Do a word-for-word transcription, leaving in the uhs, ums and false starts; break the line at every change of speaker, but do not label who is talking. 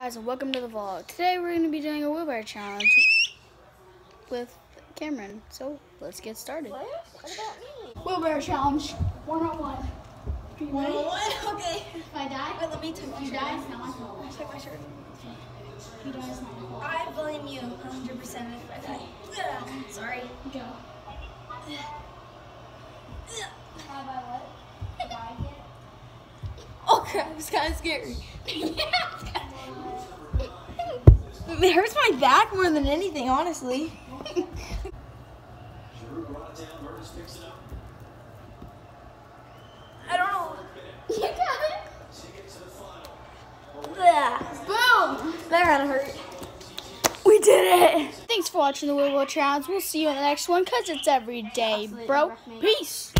guys, and welcome to the vlog. Today we're going to be doing a wheelbarrow challenge with Cameron. So let's get started.
What? What about me?
Wheelbarrow challenge one oh one. Are you ready?
one oh one? Okay.
If I die,
Wait, let me take my
you
shirt.
die, it's not my fault.
Take my shirt.
If you die, it's not my fault.
I blame you one hundred percent if I die. Ugh, sorry.
Go. How about what? If I get?
Oh crap, it's kind of scary. It hurts my back more than anything, honestly. I don't know. You got it.
Boom!
That kind of hurt. We did it.
Thanks for watching the wheelbarrow challenge. We'll see you in the next one because it's every day, bro. Peace.